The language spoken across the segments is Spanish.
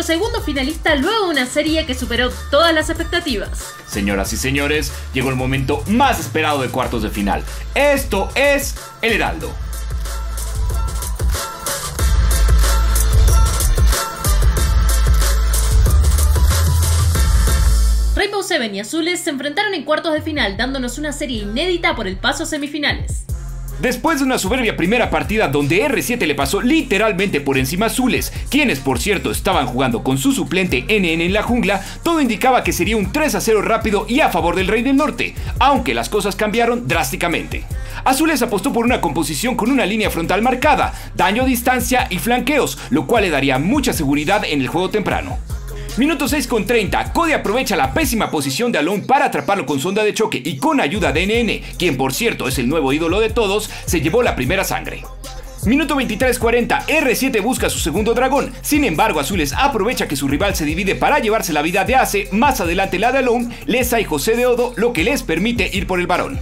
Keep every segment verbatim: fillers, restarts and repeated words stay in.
nuestro segundo finalista luego de una serie que superó todas las expectativas. Señoras y señores, llegó el momento más esperado de cuartos de final. Esto es El Heraldo. Rainbow Seven y Azules se enfrentaron en cuartos de final, dándonos una serie inédita por el paso a semifinales. Después de una soberbia primera partida donde erre siete le pasó literalmente por encima a Azules, quienes por cierto estaban jugando con su suplente ene ene en la jungla, todo indicaba que sería un tres a cero rápido y a favor del Rey del Norte, aunque las cosas cambiaron drásticamente. Azules apostó por una composición con una línea frontal marcada, daño a distancia y flanqueos, lo cual le daría mucha seguridad en el juego temprano. Minuto seis con treinta, Cody aprovecha la pésima posición de Alone para atraparlo con sonda de choque y con ayuda de ene ene, quien por cierto es el nuevo ídolo de todos, se llevó la primera sangre. Minuto veintitrés cuarenta, erre siete busca su segundo dragón, sin embargo Azules aprovecha que su rival se divide para llevarse la vida de Ace, más adelante la de Alone, Lesa y José de Odo, lo que les permite ir por el varón.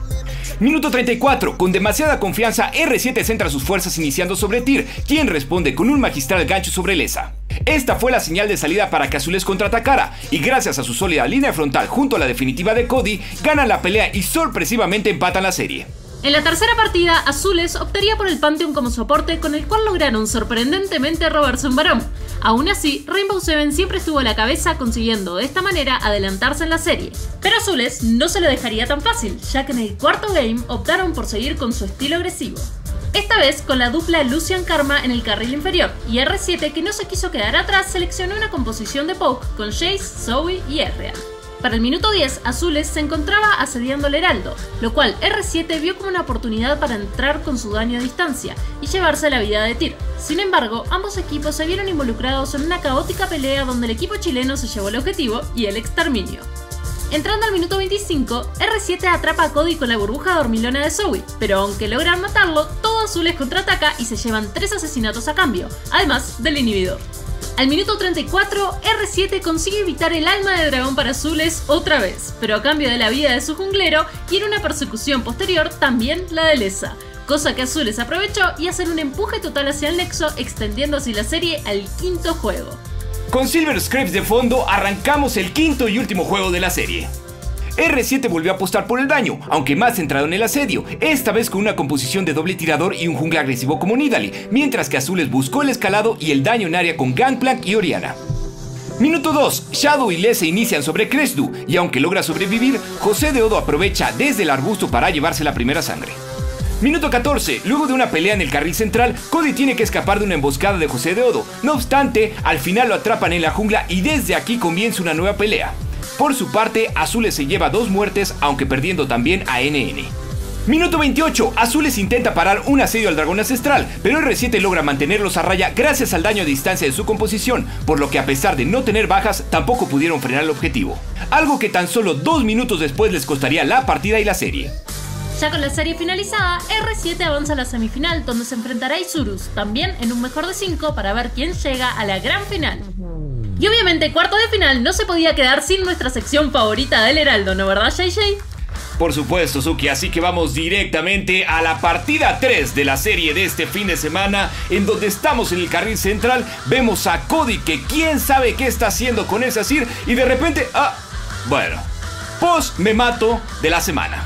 Minuto treinta y cuatro, con demasiada confianza erre siete centra sus fuerzas iniciando sobre Tyr, quien responde con un magistral gancho sobre Lesa. Esta fue la señal de salida para que Azules contraatacara, y gracias a su sólida línea frontal junto a la definitiva de Cody, ganan la pelea y sorpresivamente empatan la serie. En la tercera partida, Azules optaría por el Pantheon como soporte, con el cual lograron sorprendentemente robarse un varón. Aún así, Rainbow Seven siempre estuvo a la cabeza, consiguiendo de esta manera adelantarse en la serie. Pero Azules no se lo dejaría tan fácil, ya que en el cuarto game optaron por seguir con su estilo agresivo. Esta vez con la dupla Lucian Karma en el carril inferior, y erre siete, que no se quiso quedar atrás, seleccionó una composición de poke con Jace, Zoe y Ezreal. Para el minuto diez, Azules se encontraba asediando el Heraldo, lo cual erre siete vio como una oportunidad para entrar con su daño a distancia y llevarse la vida de Tyr. Sin embargo, ambos equipos se vieron involucrados en una caótica pelea donde el equipo chileno se llevó el objetivo y el exterminio. Entrando al minuto veinticinco, erre siete atrapa a Cody con la burbuja dormilona de Zoe, pero aunque logran matarlo, todo Azules contraataca y se llevan tres asesinatos a cambio, además del inhibidor. Al minuto treinta y cuatro, erre siete consigue evitar el alma de dragón para Azules otra vez, pero a cambio de la vida de su junglero y en una persecución posterior también la de Lesa, cosa que Azules aprovechó y hacen un empuje total hacia el nexo, extendiendo así la serie al quinto juego. Con Silver Scrapes de fondo, arrancamos el quinto y último juego de la serie. erre siete volvió a apostar por el daño, aunque más centrado en el asedio, esta vez con una composición de doble tirador y un jungla agresivo como Nidalee, mientras que Azules buscó el escalado y el daño en área con Gangplank y Orianna. Minuto dos, Shadow y Lesa inician sobre Krestu, y aunque logra sobrevivir, José de Odo aprovecha desde el arbusto para llevarse la primera sangre. Minuto catorce, luego de una pelea en el carril central, Cody tiene que escapar de una emboscada de José de Odo, no obstante, al final lo atrapan en la jungla y desde aquí comienza una nueva pelea. Por su parte, Azules se lleva dos muertes, aunque perdiendo también a ene ene. Minuto veintiocho, Azules intenta parar un asedio al dragón ancestral, pero erre siete logra mantenerlos a raya gracias al daño a distancia de su composición, por lo que a pesar de no tener bajas, tampoco pudieron frenar el objetivo. Algo que tan solo dos minutos después les costaría la partida y la serie. Ya con la serie finalizada, erre siete avanza a la semifinal, donde se enfrentará a Isurus, también en un mejor de cinco para ver quién llega a la gran final. Y obviamente, cuarto de final no se podía quedar sin nuestra sección favorita del Heraldo, ¿no verdad, J J? Por supuesto, Suki, así que vamos directamente a la partida tres de la serie de este fin de semana, en donde estamos en el carril central, vemos a Cody que quién sabe qué está haciendo con ese Azir y de repente, ah, bueno, post me mato de la semana.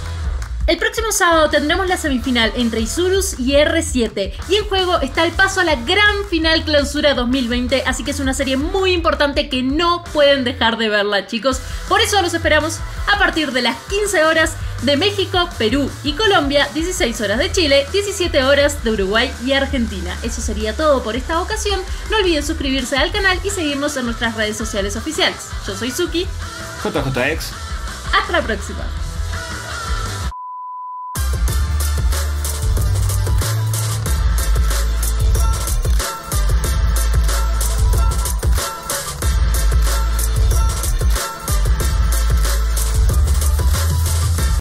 El próximo sábado tendremos la semifinal entre Isurus y erre siete, y en juego está el paso a la gran final clausura dos mil veinte, así que es una serie muy importante que no pueden dejar de verla, chicos. Por eso los esperamos a partir de las quince horas de México, Perú y Colombia, dieciséis horas de Chile, diecisiete horas de Uruguay y Argentina. Eso sería todo por esta ocasión. No olviden suscribirse al canal y seguirnos en nuestras redes sociales oficiales. Yo soy Suki. J J X. Hasta la próxima.